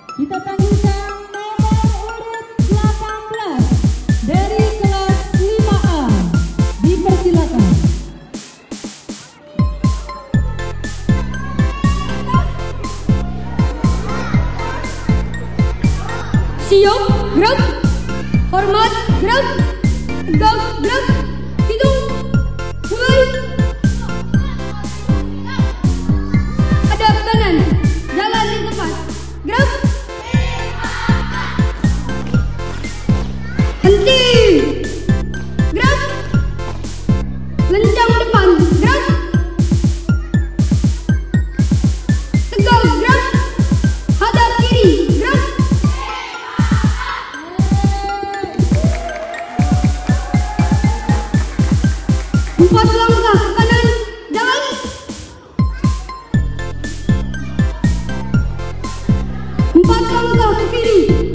Kita panggilkan nomor urut 18 dari kelas 5A. Dipersilakan. Siap, gerak. Hormat, gerak. Tegak, gerak. Hitung. Mulai. Hadap kanan. Jalan di tempat. Gerak. Henti. Gerak. Lencang depan. Gerak. Tegak, gerak. Hadap kiri. Gerak. Empat langkah ke kanan, jalan. Empat langkah ke kiri,